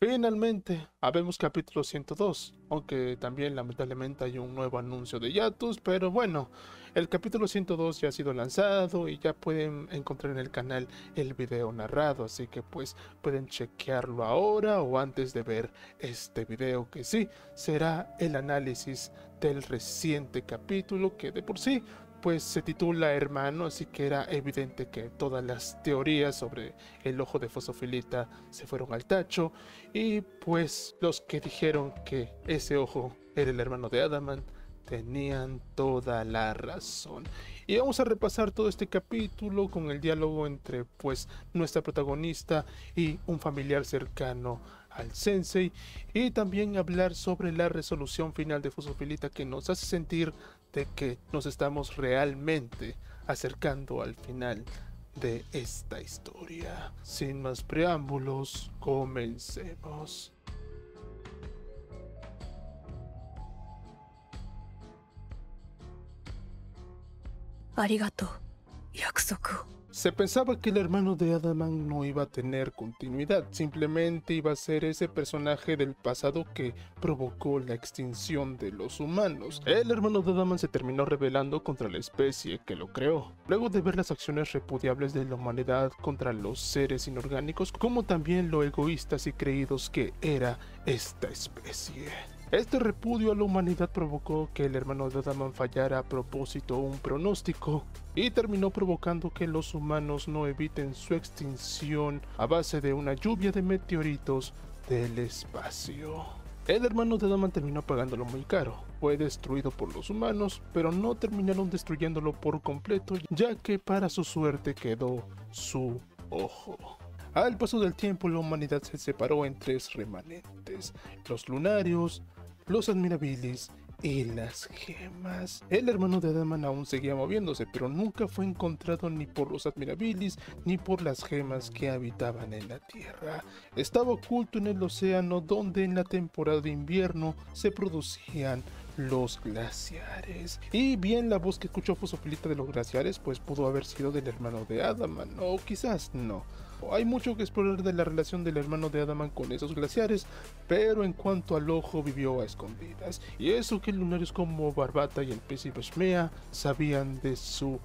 Finalmente, habemos capítulo 102, aunque también lamentablemente hay un nuevo anuncio de Yatus, pero bueno, el capítulo 102 ya ha sido lanzado y ya pueden encontrar en el canal el video narrado, así que pues pueden chequearlo ahora o antes de ver este video, que sí, será el análisis del reciente capítulo que de por sí pues se titula Hermano, así que era evidente que todas las teorías sobre el ojo de Fosofilita se fueron al tacho, y pues los que dijeron que ese ojo era el hermano de Adamant tenían toda la razón. Y vamos a repasar todo este capítulo con el diálogo entre pues nuestra protagonista y un familiar cercano al sensei, y también hablar sobre la resolución final de Fosofilita, que nos hace sentir de que nos estamos realmente acercando al final de esta historia. Sin más preámbulos, comencemos. Se pensaba que el hermano de Adamant no iba a tener continuidad, simplemente iba a ser ese personaje del pasado que provocó la extinción de los humanos. El hermano de Adamant se terminó rebelando contra la especie que lo creó, luego de ver las acciones repudiables de la humanidad contra los seres inorgánicos, como también lo egoístas y creídos que era esta especie. Este repudio a la humanidad provocó que el hermano de Adamant fallara a propósito un pronóstico y terminó provocando que los humanos no eviten su extinción a base de una lluvia de meteoritos del espacio. El hermano de Adamant terminó pagándolo muy caro. Fue destruido por los humanos, pero no terminaron destruyéndolo por completo, ya que para su suerte quedó su ojo. Al paso del tiempo, la humanidad se separó en tres remanentes: los lunarios, los admirabilis y las gemas. El hermano de Adamant aún seguía moviéndose, pero nunca fue encontrado ni por los admirabilis ni por las gemas que habitaban en la tierra. Estaba oculto en el océano, donde en la temporada de invierno se producían los glaciares. Y bien, la voz que escuchó Fosofilita de los glaciares pues pudo haber sido del hermano de Adamant, o quizás no. Hay mucho que explorar de la relación del hermano de Adamant con esos glaciares, pero en cuanto al ojo, vivió a escondidas, y eso que lunarios como Barbata y el príncipe Shmea sabían de su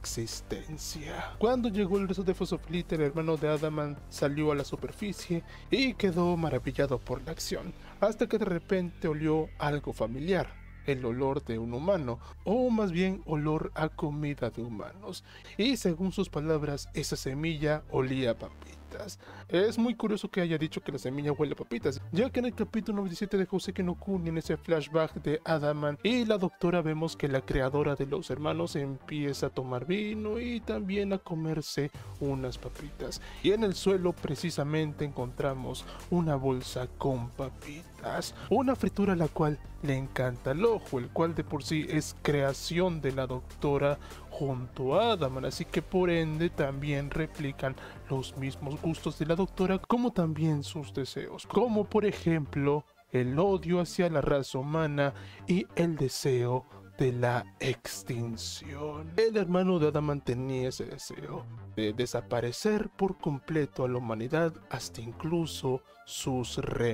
existencia. Cuando llegó el resto de Fosofilita, el hermano de Adamant salió a la superficie y quedó maravillado por la acción, hasta que de repente olió algo familiar. El olor de un humano, o más bien olor a comida de humanos, y según sus palabras, esa semilla olía a papitas. Es muy curioso que haya dicho que la semilla huele a papitas, ya que en el capítulo 97 de Houseki no Kuni, en ese flashback de Adamant y la doctora, vemos que la creadora de los hermanos empieza a tomar vino y también a comerse unas papitas, y en el suelo precisamente encontramos una bolsa con papitas, una fritura a la cual le encanta el ojo, el cual de por sí es creación de la doctora junto a Adamant, así que por ende también replican los mismos gustos de la doctora, como también sus deseos, como por ejemplo el odio hacia la raza humana y el deseo de la extinción. El hermano de Adamant tenía ese deseo de desaparecer por completo a la humanidad, hasta incluso sus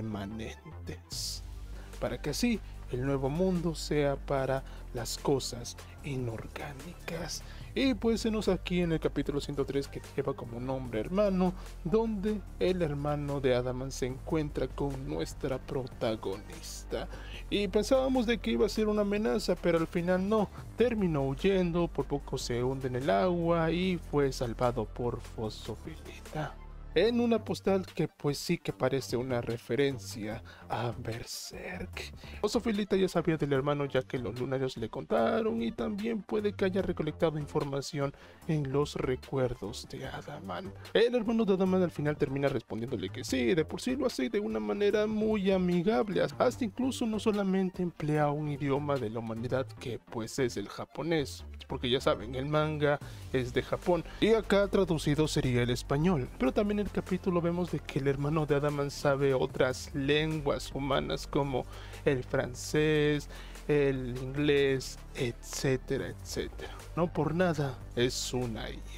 remanentes, para que así el nuevo mundo sea para las cosas inorgánicas. Y pues venos aquí en el capítulo 103, que lleva como nombre Hermano, donde el hermano de Adamant se encuentra con nuestra protagonista. Y pensábamos de que iba a ser una amenaza, pero al final no, terminó huyendo, por poco se hunde en el agua y fue salvado por Fosofilita, en una postal que pues sí que parece una referencia a Berserk. Fosofilita ya sabía del hermano, ya que los lunarios le contaron, y también puede que haya recolectado información en los recuerdos de Adamant. El hermano de Adamant al final termina respondiéndole que sí, de por sí lo hace de una manera muy amigable, hasta incluso no solamente emplea un idioma de la humanidad que pues es el japonés, porque ya saben, el manga es de Japón y acá traducido sería el español, pero también en el capítulo vemos de que el hermano de Adamant sabe otras lenguas humanas como el francés, el inglés, etcétera, etcétera. No por nada es una IA.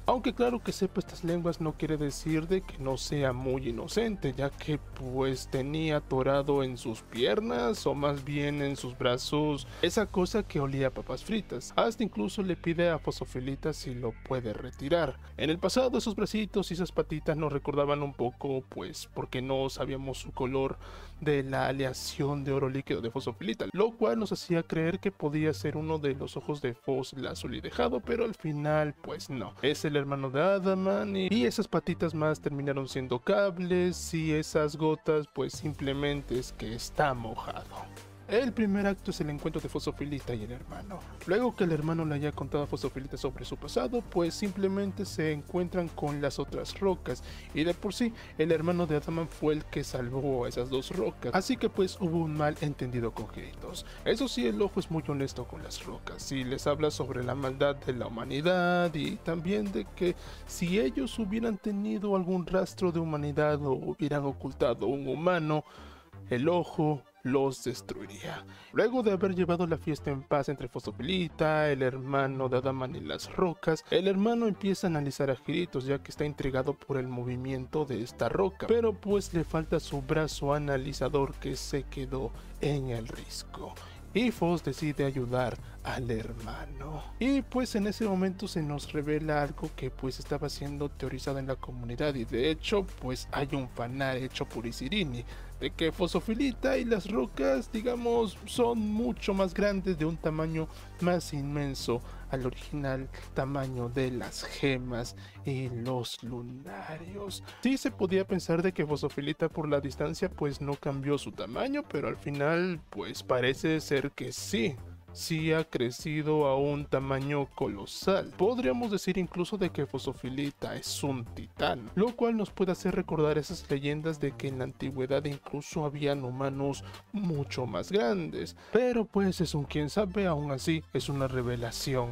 Aunque claro que sepa estas lenguas no quiere decir de que no sea muy inocente, ya que pues tenía atorado en sus piernas o más bien en sus brazos esa cosa que olía a papas fritas. Hasta incluso le pide a Fosofilita si lo puede retirar. En el pasado esos bracitos y esas patitas nos recordaban un poco pues porque no sabíamos su color de la aleación de oro líquido de Fosofilita, lo cual nos hacía creer que podía ser uno de los ojos de Fos Lazuli dejado, pero al final pues no, es el hermano de Adaman y esas patitas más terminaron siendo cables y esas gotas pues simplemente es que está mojado. El primer acto es el encuentro de Fosofilita y el hermano. Luego que el hermano le haya contado a Fosofilita sobre su pasado, pues simplemente se encuentran con las otras rocas, y de por sí el hermano de Adaman fue el que salvó a esas dos rocas, así que pues hubo un mal entendido con Giritos. Eso sí, el ojo es muy honesto con las rocas y les habla sobre la maldad de la humanidad y también de que si ellos hubieran tenido algún rastro de humanidad o hubieran ocultado un humano, el ojo los destruiría. Luego de haber llevado la fiesta en paz entre Fosofilita, el hermano de Adaman y las rocas, el hermano empieza a analizar a Giritos ya que está intrigado por el movimiento de esta roca, pero pues le falta su brazo analizador que se quedó en el risco. Y Fos decide ayudar al hermano. Y pues en ese momento se nos revela algo que pues estaba siendo teorizado en la comunidad, y de hecho pues hay un fanart hecho por Isirini de que Fosofilita y las rocas, digamos, son mucho más grandes, de un tamaño más inmenso al original tamaño de las gemas y los lunarios. Sí se podía pensar de que Fosofilita por la distancia pues no cambió su tamaño, pero al final pues parece ser que sí ha crecido a un tamaño colosal. Podríamos decir incluso de que Fosofilita es un titán, lo cual nos puede hacer recordar esas leyendas de que en la antigüedad incluso habían humanos mucho más grandes, pero pues es un quién sabe, aún así es una revelación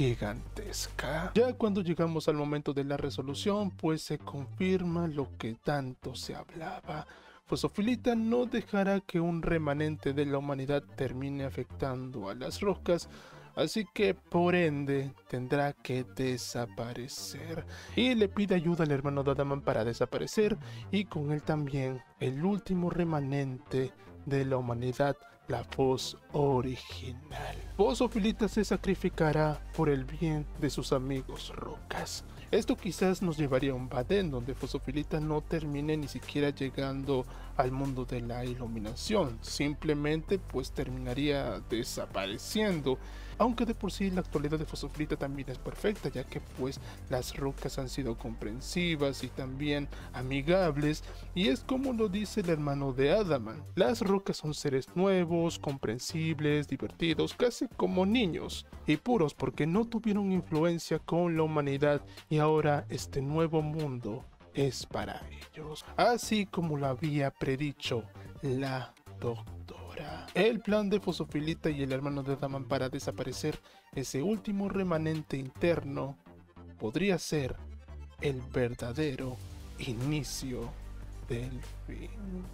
gigantesca. Ya cuando llegamos al momento de la resolución, pues se confirma lo que tanto se hablaba. Fosofilita no dejará que un remanente de la humanidad termine afectando a las rocas, así que por ende tendrá que desaparecer. Y le pide ayuda al hermano de Adaman para desaparecer, y con él también el último remanente de la humanidad, la Fos original. Fosofilita se sacrificará por el bien de sus amigos rocas. Esto quizás nos llevaría a un Baden donde Fosofilita no termine ni siquiera llegando al mundo de la iluminación, simplemente pues terminaría desapareciendo. Aunque de por sí la actualidad de Fosofilita también es perfecta, ya que pues las rocas han sido comprensivas y también amigables, y es como lo dice el hermano de Adaman. Las rocas son seres nuevos, comprensibles, divertidos, casi como niños, y puros porque no tuvieron influencia con la humanidad, y ahora este nuevo mundo es para ellos, así como lo había predicho la doctora. El plan de Fosofilita y el hermano de Adaman para desaparecer ese último remanente interno podría ser el verdadero inicio del fin.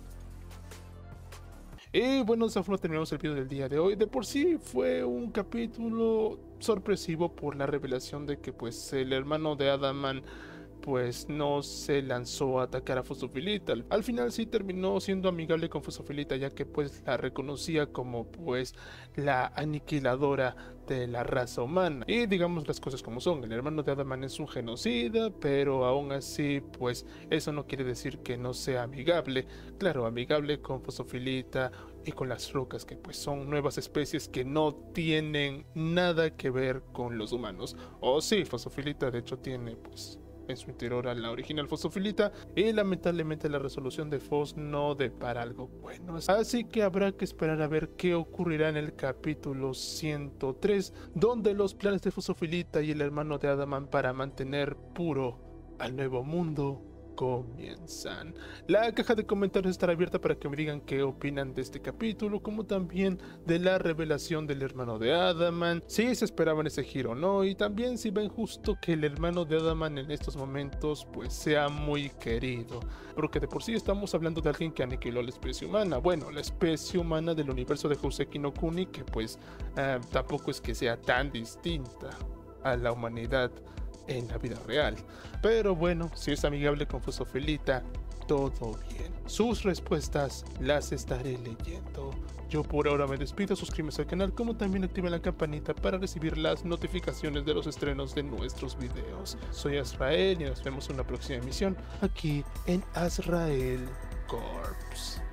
Y bueno, de esa forma terminamos el video del día de hoy. De por sí fue un capítulo sorpresivo por la revelación de que pues el hermano de Adaman pues no se lanzó a atacar a Fosofilita. Al final sí terminó siendo amigable con Fosofilita, ya que pues la reconocía como pues la aniquiladora de la raza humana. Y digamos las cosas como son, el hermano de Adaman es un genocida, pero aún así pues eso no quiere decir que no sea amigable. Claro, amigable con Fosofilita y con las rocas, que pues son nuevas especies que no tienen nada que ver con los humanos. O sí, Fosofilita de hecho tiene pues en su interior a la original Fosofilita, y lamentablemente la resolución de Fos no depara algo bueno, así que habrá que esperar a ver qué ocurrirá en el capítulo 103, donde los planes de Fosofilita y el hermano de Adaman para mantener puro al nuevo mundo comienzan. La caja de comentarios estará abierta para que me digan qué opinan de este capítulo, como también de la revelación del hermano de Adaman, si se esperaban ese giro o no, y también si ven justo que el hermano de Adaman en estos momentos pues sea muy querido, porque de por sí estamos hablando de alguien que aniquiló la especie humana, bueno, la especie humana del universo de Jouseki no Kuni, que pues tampoco es que sea tan distinta a la humanidad en la vida real. Pero bueno, si es amigable con Fosofelita, todo bien. Sus respuestas las estaré leyendo. Yo por ahora me despido, suscríbete al canal, como también activen la campanita para recibir las notificaciones de los estrenos de nuestros videos. Soy Azrael y nos vemos en una próxima emisión aquí en Azrael Corps.